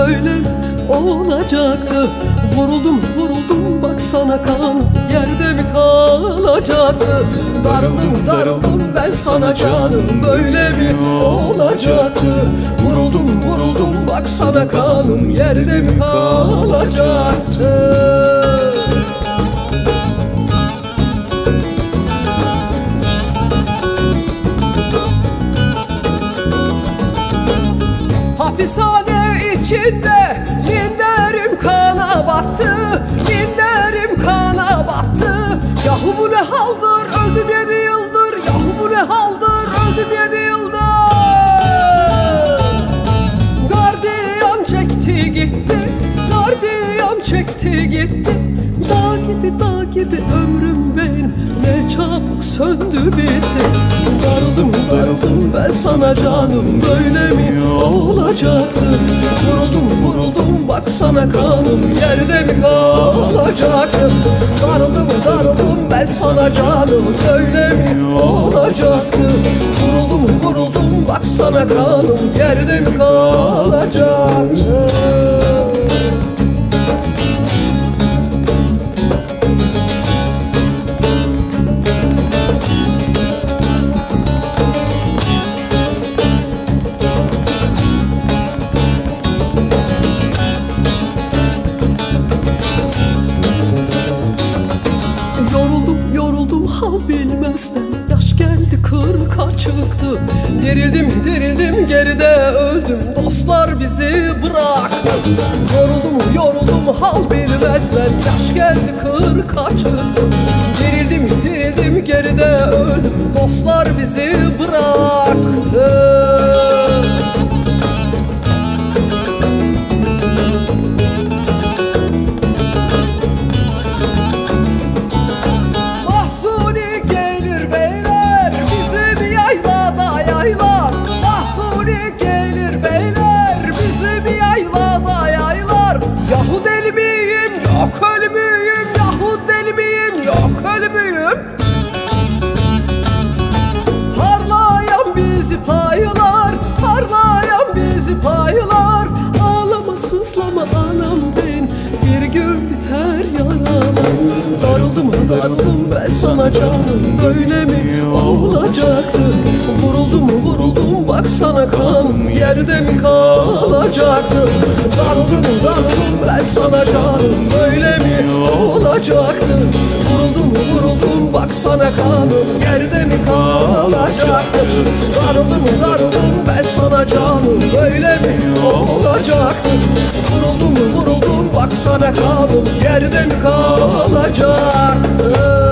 böyle mi olacaktı? Vuruldum vuruldum baksana kanım yerde mi kalacaktı? Darıldım darıldım ben sana canım, böyle mi olacaktı? Vuruldum vuruldum baksana kanım yerde mi kalacaktı? Hapishane içinde minderim kana battı, minderim kana battı. Yahu bu ne haldır, öldüm 7 yıldır. Yahu bu ne haldır, öldüm 7 yıldır. Gardiyan çekti gitti, gardiyan çekti gitti. Dağ gibi ömrüm benim ne çabuk söndü bitti. Darıldım darıldım ben sana canım, böyle mi olacaktı? Vuruldum vuruldum baksana kanım yerde mi kalacaktı? Darıldım darıldım ben sana canım, böyle mi olacaktı? Vuruldum vuruldum baksana kanım yerde mi kalacaktı? Hal bilmezden yaş geldi 40'a çıktı. Gerildim gerildim geride öldüm, dostlar bizi bıraktı. Yoruldum yoruldum hal bilmezden yaş geldi 40'a çıktı. Gerildim gerildim geride öldüm, dostlar bizi bıraktı. Yahu deli miyim, yok ölü müyüm? Yahu deli miyim, yok ölü müyüm? Parlayan bizi paylar, parlayan bizi paylar. Ağlama sızlama anam ben, bir gün biter yaralar. Darıldım darıldım ben sana canım, böyle mi olacaktı? Vuruldum vuruldum baksana kanım yerde mi kalacaktı? Darıldım darıldım ben sana canım, böyle mi olacaktı? Vuruldum vuruldum baksana kanım yerde mi kalacaktı? Darıldım darıldım ben sana canım, böyle mi olacaktı? Vuruldum vuruldum baksana kanım yerde mi kalacaktı?